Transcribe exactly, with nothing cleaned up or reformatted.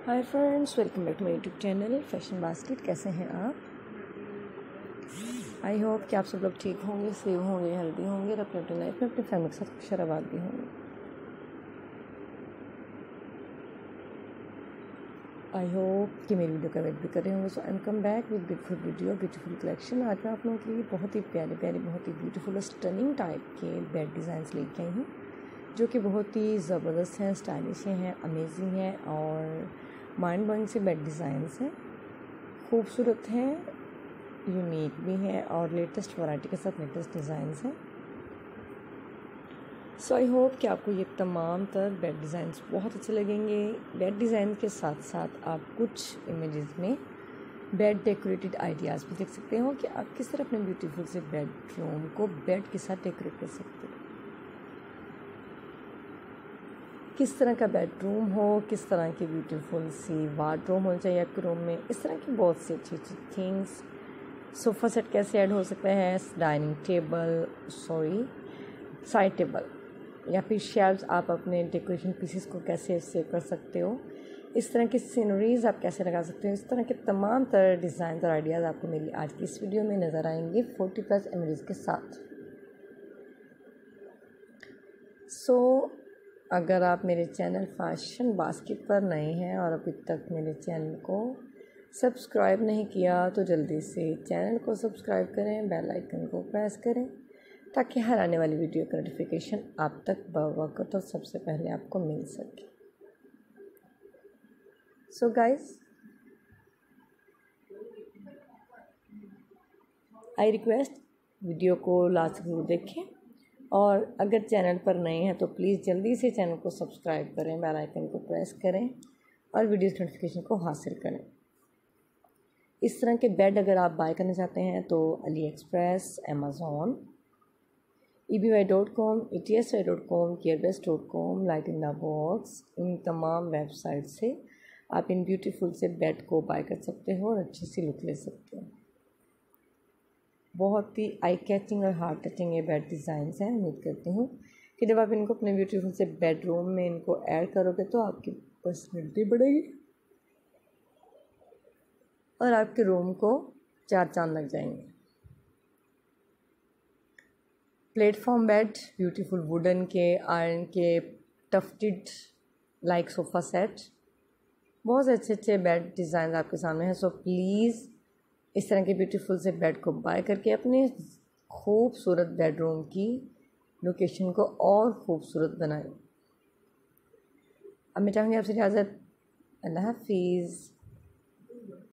Hi friends, welcome back to my YouTube channel fashion basket. कैसे हैं आप? I hope कि आप सब लोग ठीक होंगे, सेफ होंगे, हेल्दी होंगे और अपने अपनी लाइफ में अपनी फैमिली के साथ खुश आबाद भी होंगे। आई होप कि मेरी वीडियो का वेट भी कर रहे होंगे। So I am come back with beautiful video, beautiful collection. आज मैं आप लोगों के लिए बहुत ही प्यारे प्यारे बहुत ही ब्यूटीफुल स्टनिंग टाइप के बेड डिज़ाइंस लेके आई हूँ, जो कि बहुत ही ज़बरदस्त हैं, स्टाइलिश हैं, अमेजिंग हैं और माइंड ब्लोइंग से बेड डिज़ाइंस हैं। खूबसूरत हैं, यूनिक भी हैं और लेटेस्ट वैरायटी के साथ लेटेस्ट डिज़ाइंस हैं। सो आई होप कि आपको ये तमाम तर बेड डिज़ाइंस बहुत अच्छे लगेंगे। बेड डिज़ाइन के साथ साथ आप कुछ इमेजेस में बेड डेकोरेटेड आइडियाज़ भी देख सकते हो कि आप किस तरह अपने ब्यूटीफुल से बेडरूम को बेड के साथ डेकोरेट कर सकते हो। किस तरह का बेडरूम हो, किस तरह की ब्यूटीफुल सी वार्डरोब हो चाहिए आपके रूम में, इस तरह की बहुत सी अच्छी अच्छी थिंग्स। सोफ़ा सेट कैसे ऐड हो सकता है, dining table sorry side table या फिर शेल्व्स आप अपने डेकोरेशन पीसेस को कैसे सेव कर सकते हो, इस तरह की सीनरीज आप कैसे लगा सकते हो। इस तरह के तमाम तरह डिज़ाइन और आइडियाज़ आपको मेरी आज की इस वीडियो में नज़र आएंगे फोर्टी प्लस इमेजेस के साथ। सो so, अगर आप मेरे चैनल फैशन बास्केट पर नए हैं और अभी तक मेरे चैनल को सब्सक्राइब नहीं किया तो जल्दी से चैनल को सब्सक्राइब करें, बेल आइकन को प्रेस करें ताकि हर आने वाली वीडियो का नोटिफिकेशन आप तक बवक्त और सबसे पहले आपको मिल सके। So guys, I request video को लास्ट तक जरूर देखें और अगर चैनल पर नए हैं तो प्लीज़ जल्दी से चैनल को सब्सक्राइब करें, बेल आइकन को प्रेस करें और वीडियो नोटिफिकेशन को हासिल करें। इस तरह के बेड अगर आप बाय करना चाहते हैं तो Ali Express, Amazon, E B Y dot com, E T S Y dot com, Carebest dot com, light in the box, इन तमाम वेबसाइट से आप इन ब्यूटीफुल से बेड को बाय कर सकते हो और अच्छी सी लुक ले सकते हो। बहुत ही आई कैचिंग और हार्ट टचिंग ये बेड डिज़ाइंस हैं। उम्मीद करती हूँ कि जब आप इनको अपने ब्यूटीफुल से बेडरूम में इनको ऐड करोगे तो आपकी पर्सनैलिटी बढ़ेगी और आपके रूम को चार चांद लग जाएंगे। प्लेटफॉर्म बेड, ब्यूटीफुल वुडन के, आयरन के, टफ्टेड लाइक सोफ़ा सेट, बहुत अच्छे अच्छे बेड डिज़ाइन आपके सामने हैं। सो प्लीज़ इस तरह के ब्यूटीफुल से बेड को बाय करके अपने खूबसूरत बेडरूम की लोकेशन को और खूबसूरत बनाएं। अब मैं चाहूँगी आपसे इजाज़त। अल्लाह हाफिज़।